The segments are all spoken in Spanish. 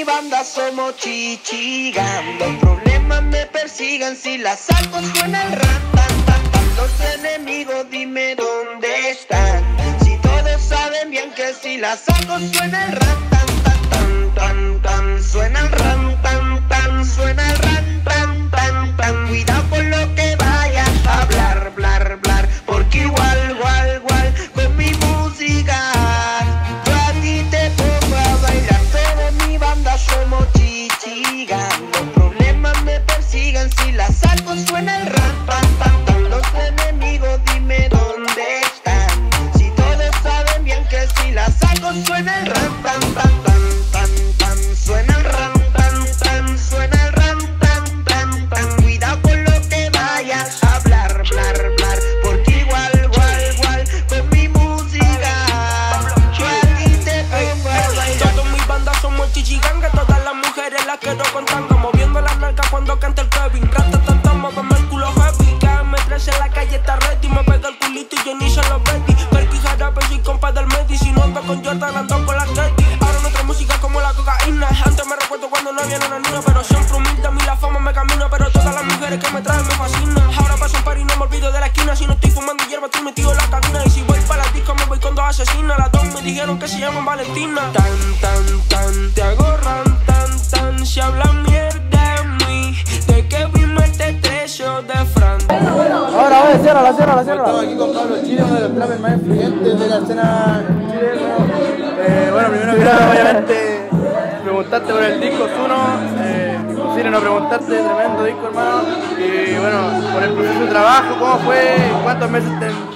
mi banda somos Chichigan. Los problemas me persigan, si la saco suena el ran, tan, tan, tan. Los enemigos dime dónde están. Si todos saben bien que si la saco suena el ran, tan, tan, tan, tan, tan. Suena el ran, tan, tan, suena el ran, tan, tan, tan. Cuidado con lo que vaya a hablar, blar, blar, porque igual, igual, igual, con mi música yo a ti te pongo a bailar. Toda mi banda somos Chichigan. Los problemas me persigan, si la saco suena el ran, tan, tan, tan. Los enemigos dime dónde están. Si todos saben bien que si la saco suena el ran, tan, tan, tan, tan, tan. Suena el ran, tan, tan, suena el ran, tan, tan, tan. Cuidado con lo que vaya a hablar, blar, blar, porque igual, igual, igual, con mi música yo a ti te pongo a bailar. Todos mis bandas somos Chichigan, que todas las mujeres las quiero con tanga, moviendo las nalgas cuando canta el Kevin. Ratatata, muéveme el culo heavy, que me traes en la calle está ready. Me pega el culito y yo ni se lo Betty. Perky jarabe, soy compa del Medi. Si no ando con Jordan, ando con la Getty. Ahora nuestra música como la cocaína. Antes me recuerdo cuando no había una niña, pero siempre humilde a mí la fama me camina. Pero todas las mujeres que me traen me fascinan. Ahora paso un par y no me olvido de la esquina. Si no estoy fumando hierba, estoy metido en la cabina. Y si voy para la disco me voy con dos asesinas. Las dos me dijeron que se llaman Valentina. Tan, tan, tan, te hago ran, tan, tan. Si hablan mierda de mí, de que vime te trecho de Fran. Ahora, ciérrala. Estamos aquí con Pablo Chile, uno de los trappers más influyentes de la escena chilena. Bueno, primero que nada, obviamente, preguntarte por el disco Zuno. Imposible no preguntarte, tremendo disco, hermano. Y bueno, por el proceso de trabajo, ¿cómo fue? ¿Cuántos meses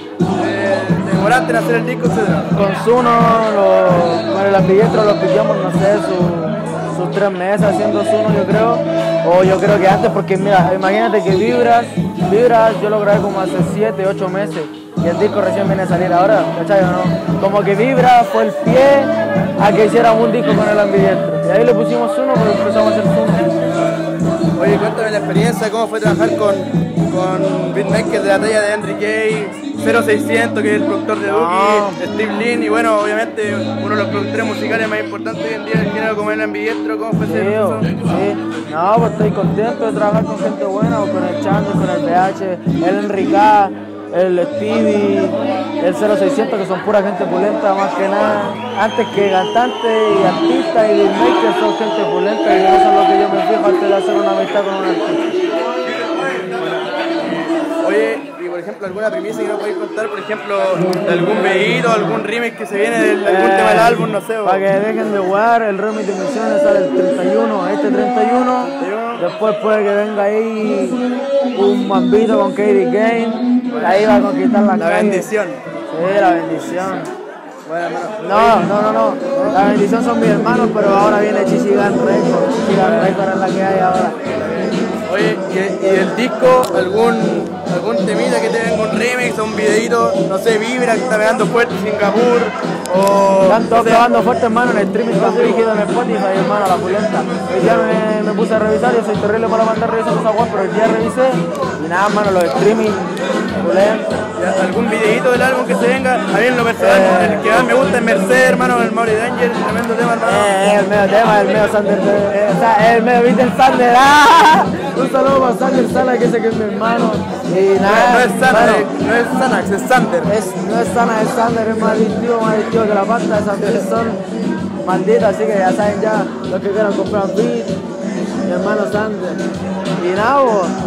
te demoraste en hacer el disco, etcétera? Con Zuno, con el ambidiestro lo pillamos, no sé, sus 3 meses haciendo Zuno, yo creo. O yo creo que antes, porque mira, imagínate que Vibras yo lo grabé como hace 7, 8 meses. Y el disco recién viene a salir ahora, ¿cachai o no? Como que Vibra fue el pie a que hiciéramos un disco con el ambidiestro. Y ahí le pusimos Zuno, pero empezamos a hacer Zuno. Oye, cuéntame la experiencia, cómo fue trabajar con beatmakers de la talla de Enrique, 0600, que es el productor de Duki, Steve Lin, y bueno, obviamente uno de los productores musicales más importantes hoy en día del género como el ambidiestro. ¿Cómo fue ese proceso? Sí, no, pues estoy contento de trabajar con gente buena, con el Chandler, con el BH, el Enrique, el Stevie, el 0600, que son pura gente pulenta más que nada. Antes que cantantes y artistas y beatmakers son gente pulenta, y eso es lo que yo me fijo antes de hacer una amistad con un artista. Oye, y por ejemplo, alguna primicia que no podéis contar, por ejemplo, de algún videíto, algún remix que se viene de algún tema del álbum, no sé. Para que dejen de jugar, el remix de Misiones sale el 31, este 31. Después puede que venga ahí un mambito con Katie Kane, ahí va a conquistar la calle. La bendición. Sí, la bendición. Bueno, hermano. No. La bendición son mis hermanos, pero ahora viene Chichigan Records. Chichigan Records es la que hay ahora. Oye, y el disco, algún temita que tenga un remix o un videito, no sé, Vibra, que está pegando fuerte en Singapur, o... Están todos pegando fuerte, hermano, en el streaming tan rígido en Spotify, hermano, la pulenta. Hoy día me puse a revisar, yo soy terrible para mandar revisando esa web, pero el día revisé y nada, hermano, los streaming, pulenta. ¿Algún videito del álbum que se venga? A mí en lo personal, el que más me gusta es Mercedes, hermano, el Mauri Danger, tremendo tema, hermano. El medio tema, el medio Sander, el medio beat del Sander, un saludo para Sander Sala, que ese que es mi hermano. Y nada, no es Sanax, es Sander. No es Sana, es Sander, es más adictivo que la pasta, esas veces son malditas, así que ya saben ya, los que quieran comprar beat, mi hermano Sander. Y nada,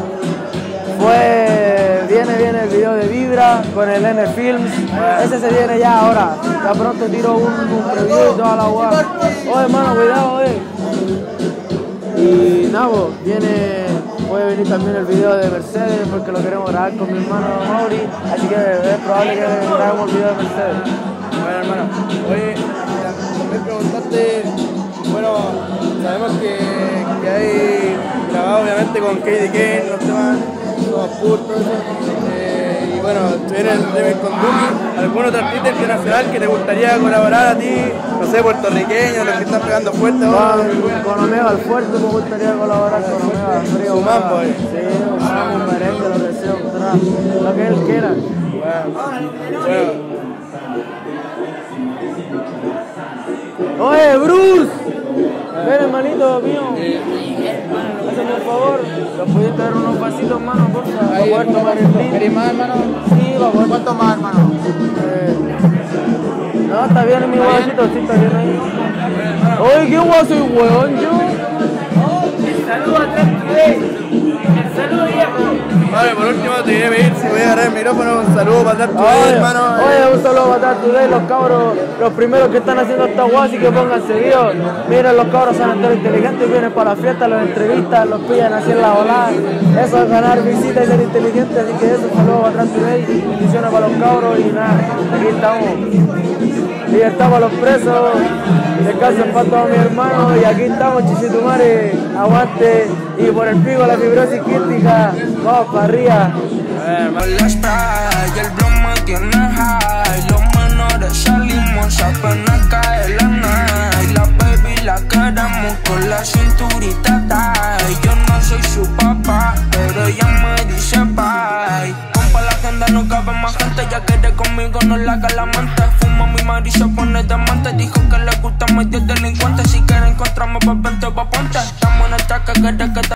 viene el video de Vibra con el N Films, ese se viene ya ahora, ya pronto tiro un preview y toda la guapa. Oye hermano, cuidado, Y nada, puede venir también el video de Mercedes porque lo queremos grabar con mi hermano Mauri, así que es probable que grabemos el video de Mercedes. Bueno hermano, oye, también preguntarte, bueno, sabemos que hay grabado obviamente con Katie Kane, los temas, los putos, y bueno, tú eres el remix con Duki. ¿Algún otro artista internacional que te gustaría colaborar a ti? No sé, puertorriqueños, los que están pegando fuerte ahora. Con Omega al fuerte me gustaría colaborar con Omega, frío. Su mambo, Sí, un merengue, lo que sea, un trap, lo que él quiera. Bueno. Oye, Bruce, ven hermano. hermanito mío. Hazme un favor. ¿Los pudiste dar unos vasitos, hermano, por favor? ¿Para poder tomar el vino? ¿Querés más, hermano? Sí, va a poder. ¿Cuánto más, hermano? No, está bien en mi vasito, sí, está bien ahí. Oye, qué guay soy huevón yo. Saludos a Trap Today. Saludos, viejo. Vale, por último te voy a pedir si voy a agarrar el micrófono. Un saludo para Trap Today, hermano. Oye, un saludo para Trap Today, los cabros, los primeros que están haciendo esta guay, así que pongan seguidos. Miren, los cabros son enteros inteligentes, vienen para la fiesta, los entrevistas, los pillan así en la volada. Eso es ganar visitas y ser inteligente, así que eso, saludos para Trap Today, bendiciones para los cabros y nada, aquí estamos. Libertad para los presos, descanso en paz a mi hermano y aquí estamos, Chichitumare, aguante y por el pico la fibrosis quística, vamos para arriba. La spray, el blog me tiene high. Los menores salimos apenas cae la night. La baby la queremos con la cinturita tight. Yo no soy su papá, pero ella me dice bye. Compa, la agenda no cabe más gente, ya quiere conmigo, no la galamante. Fuma mi mar y se pone diamante. Dijo que le gusta medio delincuente. Si quiere encontrarme, pues vente pa' ponte. Estamos en el traque, que